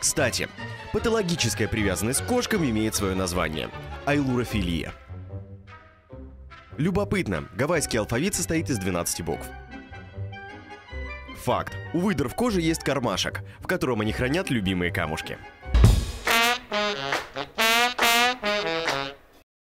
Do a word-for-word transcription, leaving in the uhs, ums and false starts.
Кстати, патологическая привязанность к кошкам имеет свое название – айлурофилия. Любопытно, гавайский алфавит состоит из двенадцати букв. Факт. У выдр в коже есть кармашек, в котором они хранят любимые камушки.